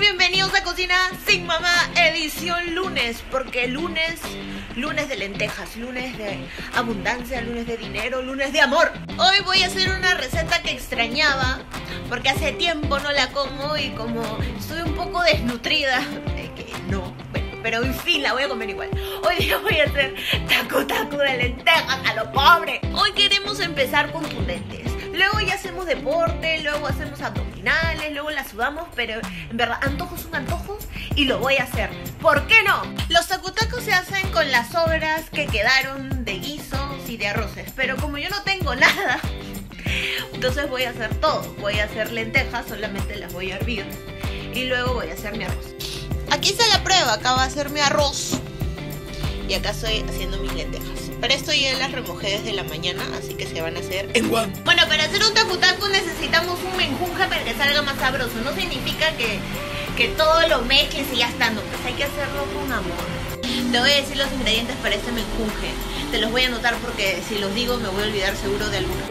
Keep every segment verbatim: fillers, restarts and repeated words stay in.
bienvenidos a Cocina Sin Mamá, edición lunes, porque lunes, lunes de lentejas, lunes de abundancia, lunes de dinero, lunes de amor. Hoy voy a hacer una receta que extrañaba, porque hace tiempo no la como y como estoy un poco desnutrida, eh, que no, bueno, pero en fin, la voy a comer igual. Hoy día voy a hacer taco taco de lentejas a lo pobre. Hoy queremos empezar contundentes. Luego ya hacemos deporte, luego hacemos abdominales, luego la sudamos, pero en verdad, antojos son antojos y lo voy a hacer. ¿Por qué no? Los tacutacos se hacen con las sobras que quedaron de guisos y de arroces, pero como yo no tengo nada, entonces voy a hacer todo. Voy a hacer lentejas, solamente las voy a hervir y luego voy a hacer mi arroz. Aquí está la prueba, acá va a ser mi arroz y acá estoy haciendo mis lentejas. Para esto ya las remojé desde la mañana, así que se van a hacer en guan. Bueno, para hacer un tacu-tacu necesitamos un menjunje para que salga más sabroso. No significa que, que todo lo mezcles y ya está, no, pues hay que hacerlo con amor. Te voy a decir los ingredientes para este menjunje. Te los voy a anotar porque si los digo me voy a olvidar seguro de alguno.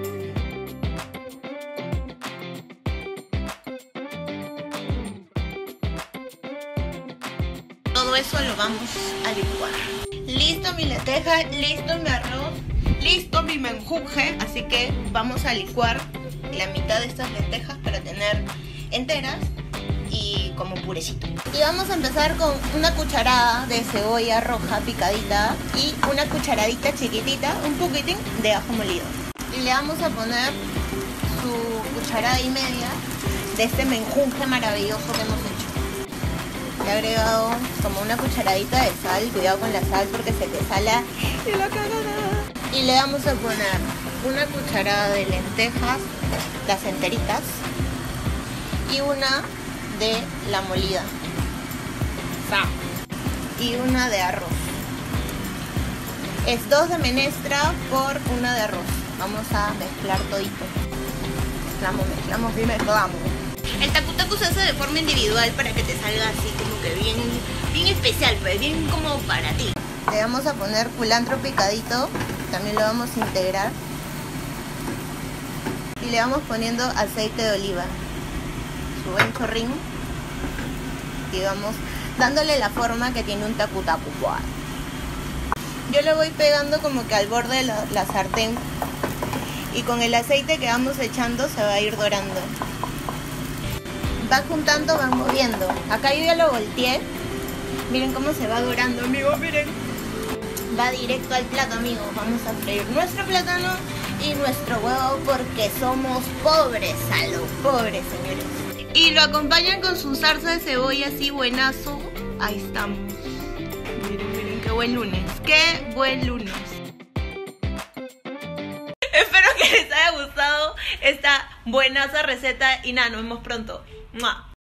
Todo eso lo vamos a licuar. Listo mi lenteja, listo mi arroz, listo mi menjunje. Así que vamos a licuar la mitad de estas lentejas para tener enteras y como purecito. Y vamos a empezar con una cucharada de cebolla roja picadita y una cucharadita chiquitita, un poquitín de ajo molido. Y le vamos a poner su cucharada y media de este menjunje maravilloso que hemos hecho. Le he agregado como una cucharadita de sal, cuidado con la sal porque se te sala y la cagada. Y le vamos a poner una cucharada de lentejas, las enteritas, y una de la molida, y una de arroz. Es dos de menestra por una de arroz. Vamos a mezclar todito. Mezclamos, mezclamos y mezclamos. El tacu-tacu se hace de forma individual para que te salga así como que bien, bien especial, pues bien como para ti. Le vamos a poner culantro picadito, también lo vamos a integrar. Y le vamos poniendo aceite de oliva, su buen chorrín. Y vamos dándole la forma que tiene un tacu-tacu. Yo lo voy pegando como que al borde de la, la sartén. Y con el aceite que vamos echando se va a ir dorando. Va juntando, va moviendo. Acá yo ya lo volteé. Miren cómo se va dorando, amigos, miren. Va directo al plato, amigos. Vamos a freír nuestro plátano y nuestro huevo porque somos pobres, a lo pobres, señores. Y lo acompañan con su salsa de cebolla así buenazo. Ahí estamos. Miren, miren, qué buen lunes. Qué buen lunes. Espero que les haya gustado esta buenaza receta y nada, nos vemos pronto. ¡Mua!